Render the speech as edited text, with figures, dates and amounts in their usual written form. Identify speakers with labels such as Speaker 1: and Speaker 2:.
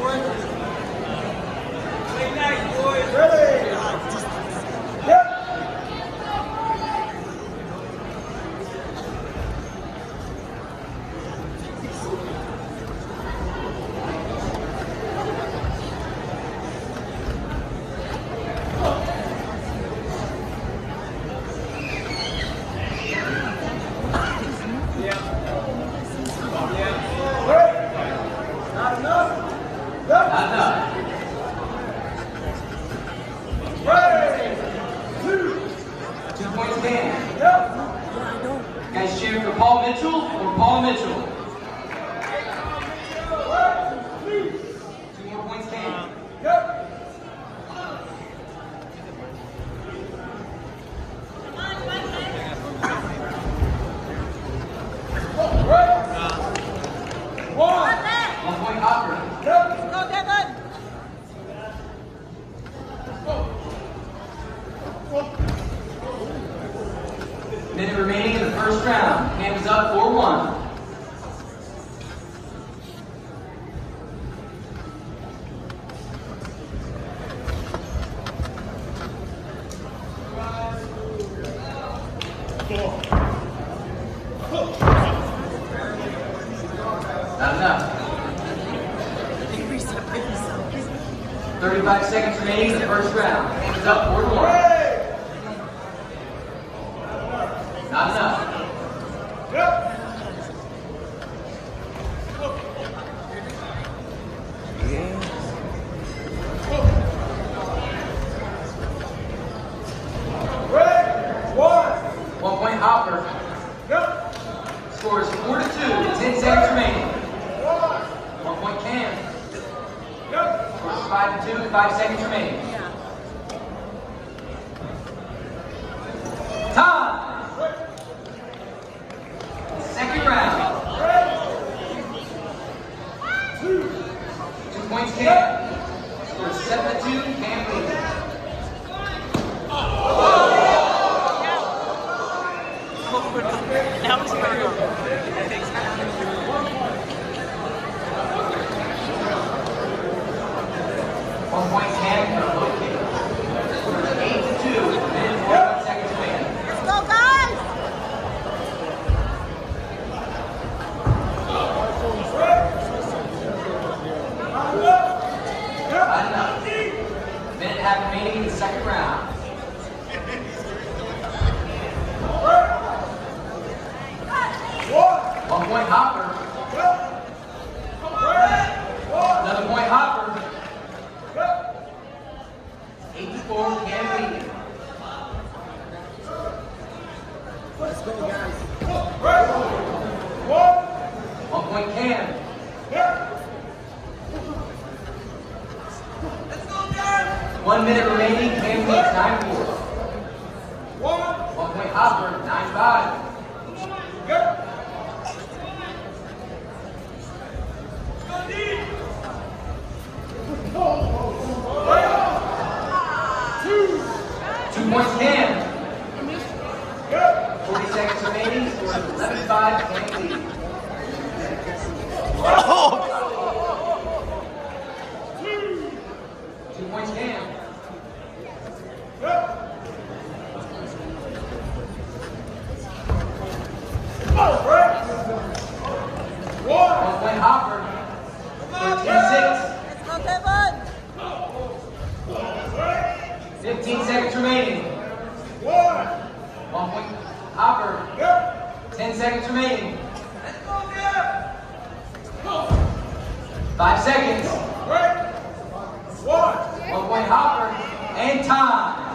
Speaker 1: Guys cheering for Paul Mitchell or Paul Mitchell? 2 more points, Cam. One point Hopper.
Speaker 2: Go, Devin!
Speaker 1: Minute remaining in the first round. Cam is up 4-1. Not enough. 35 seconds remaining in the first round. Cam is up 4-1. Not enough. One point Hopper. Score is 4-2. 10 seconds remaining. 1 point Cam. Score is 5-2. 5 seconds remaining. Time. Second round. 2 points Cam. Score 7-2. Cam leads.
Speaker 2: Now it's Virgo.
Speaker 1: 1 point Cam for a low kick. Score 8-2. Minute 41 seconds remaining.
Speaker 2: Let's go, guys!
Speaker 1: Not enough. Minute and a half remaining in the second round. One point Hopper. Another point Hopper. 8-4, Cam leading.
Speaker 3: Let's go, guys.
Speaker 1: 1 point Cam. 1 minute remaining, Cam leads 9-4. 1 point Hopper, 9-5. Two points Cam. 40 seconds remaining, score 11-5, Cam leading. 2 points Cam. 1 point Hopper. 13-6.
Speaker 2: Let's go, Devin!
Speaker 1: 15 seconds remaining. 1 point Hopper. 10 seconds remaining. 5 seconds. 1 point Hopper. And time.